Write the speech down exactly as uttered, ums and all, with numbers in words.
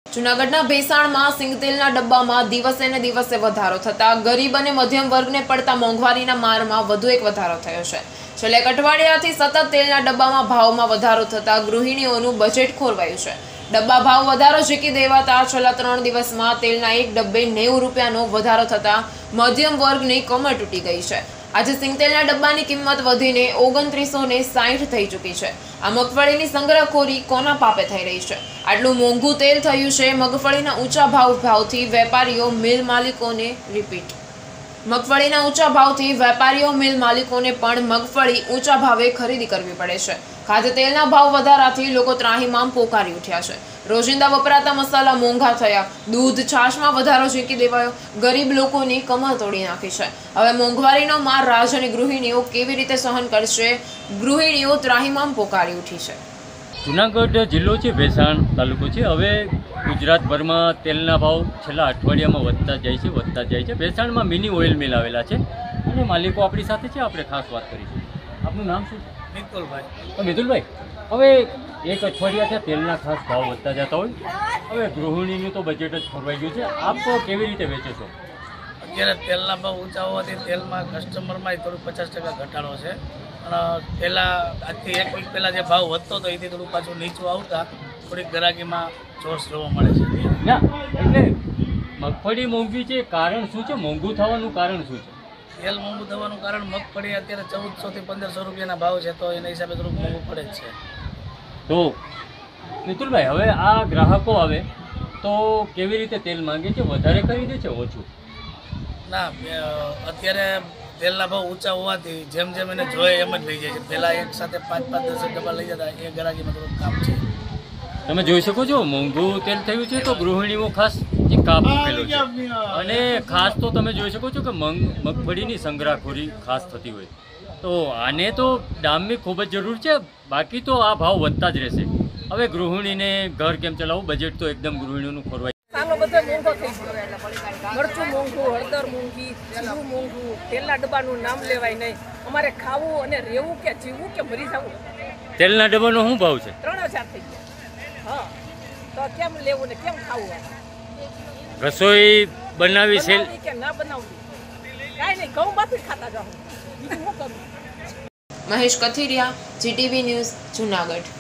જૂનાગઢના ભેસાણમાં સિંગતેલના ડબ્બામાં દિવસે ને દિવસે વધારો થતા ગરીબ અને મધ્યમ વર્ગને પડતા મોંઘવારીના મારમાં વધુ એક વધારો થયો છે। છેલ્લા એક અઠવાડિયાથી સતત તેલના ડબ્બામાં ભાવમાં વધારો થતા ગૃહિણીઓનું બજેટ ખોરવાયું છે। ડબ્બા ભાવ વધારો ઝીકી દેવાતા છેલ્લા ત્રણ દિવસમાં તેલના એક ડબ્બે નેવું રૂપિયાનો વધારો થતા મધ્યમ વર્ગની કમર તૂટી ગઈ છે। આજે સિંગતેલના ડબ્બાની કિંમત વધીને ઓગણત્રીસો ને સાઠ થઈ ચૂકી છે। આ મગફળીની સંગ્રહખોરી કોના પાપે થઈ રહી છે? આટલું મોંઘું તેલ થયું છે। મગફળીના ઊંચા ભાવ ભાવથી વેપારીઓ મિલ માલિકોને રિપીટ મગફળીના ઊંચા ભાવથી વેપારીઓ મિલ માલિકોને પણ મગફળી ઊંચા ભાવે ખરીદી કરવી પડે છે। ખાદ્ય તેલના ભાવ વધારાથી લોકો ત્રાહિમામ પોકારી ઉઠ્યા છે। રોજિંદા વપરાતા મસાલા મોંઘા થયા, દૂધ છાશમાં વધારો ઝીકી દેવાયો, ગરીબ લોકોની કમર તોડી નાખી છે। હવે મોંઘવારીનો માર રાજ અને ગૃહિણીઓ કેવી રીતે સહન કરશે? ગૃહિણીઓ ત્રાહિમામ પોકારી ઉઠી છે। જૂનાગઢ જિલ્લો છે, ભેસાણ તાલુકો છે। હવે ગુજરાતભરમાં તેલના ભાવ છેલ્લા અઠવાડિયામાં વધતા જાય છે વધતા જાય છે ભેસાણમાં મિની ઓઇલ મિલ આવેલા છે અને માલિકો આપણી સાથે છે। આપણે ખાસ વાત કરીશું। આપનું નામ શું છે? મિતુલભાઈ। મિતુલભાઈ, હવે એક અઠવાડિયાથી તેલના ખાસ ભાવ વધતા જતા હોય, હવે ગૃહિણીનું તો બજેટ જ ખોરવાઈ ગયું છે। આપ કેવી રીતે વેચો છો? અત્યારે તેલના ભાવ ઊંચા હોવાથી તેલમાં કસ્ટમરમાં થોડું પચાસ ટકા ઘટાડો છે। અને પહેલાં આજથી એક વીક પહેલાં જે ભાવ વધતો હતો એથી થોડું પાછું નીચું આવતા થોડીક ગ્રાહકીમાં જોશ જોવા મળે છે। ના, એટલે મગફળી મોંઘી છે, કારણ શું છે? મોંઘું થવાનું કારણ શું છે? તેલ મોંઘું થવાનું કારણ મગફળી અત્યારે ચૌદસો થી પંદરસો રૂપિયાના ભાવ છે, તો એના હિસાબે થોડુંક મોંઘું પડે જ છે। તો મિતુલભાઈ, હવે આ ગ્રાહકો આવે તો કેવી રીતે તેલ માંગે છે? વધારે ખરીદે છે, ઓછું? ના, અત્યારે તેલના ભાવ ઊંચા હોવાથી જેમ જેમ એને જોઈએ એમ જ લઈ જાય છે। પહેલાં એક સાથે પાંચ પાંચ દસ ડબ્બા લઈ જતા, એ ગ્રાહકીમાં થોડુંક કામ છે। તમે જોઈ શકો છો, મોંઘું તેલ થયું છે તો ગૃહિણીઓ ખાસ એક કાપ મૂકેલો છે અને ખાસ તો તમે જોઈ શકો છો કે મગ મગફળીની સંગ્રહખોરી ખાસ થતી હોય, તો આને તો ડામની ખૂબ જ જરૂર છે। બાકી તો આ ભાવ વધતા જ રહેશે। હવે ગૃહિણીને ઘર કેમ ચલાવવું? બજેટ તો એકદમ ગૃહિણીનું ખોરવાય। સાલો બધો મોંઘો થઈ ગયો, મરચું મોંઘું, હળદર મોંઘી, જીરું મોંઘું, તેલના ડબ્બાનું નામ લેવાય નહીં। અમારે ખાવું અને રહેવું કે જીવવું કે મરી જવું? તેલના ડબ્બાનો શું ભાવ છે? ત્રણ હજાર થઈ ગયા। હા, તો કેમ લેવું ને કેમ ખાવું? રસોઈ બનાવી છે કે ના બનાવવી? કાંઈ નહીં, ઘઉં બાફી ખાતા જાઉં, બીજું શું કરું? Mahesh Kathiriya, GTV news, Junagadh.